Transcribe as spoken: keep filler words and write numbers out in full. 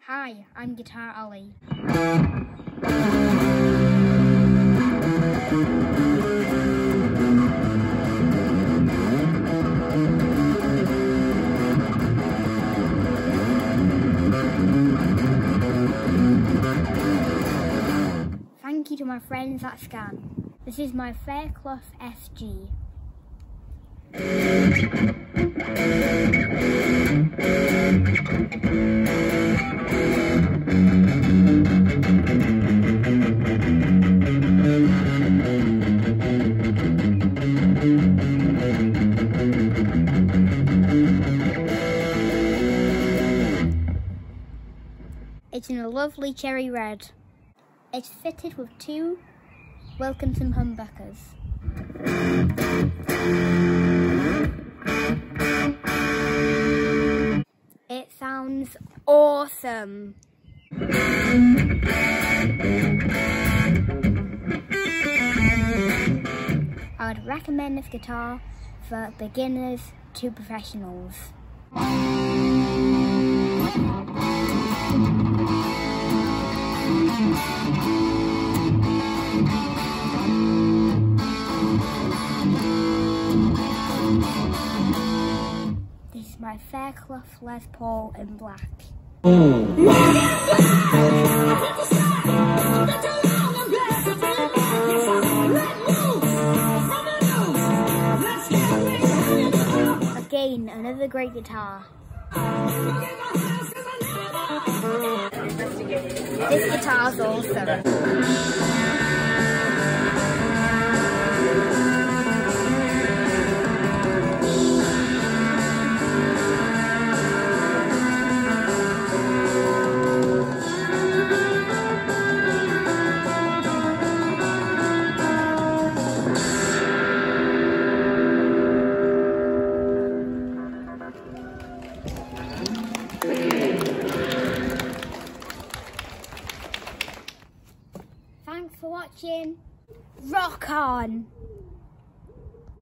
Hi, I'm Guitar Olly. Thank you to my friends at Scan. This is my Fairclough S G. It's in a lovely cherry red. It's fitted with two Wilkinson humbuckers. It sounds awesome. I would recommend this guitar for beginners to professionals. This is my Fairclough Les Paul in black. Again, another great guitar. This guitar's awesome. Thanks for watching. Rock on!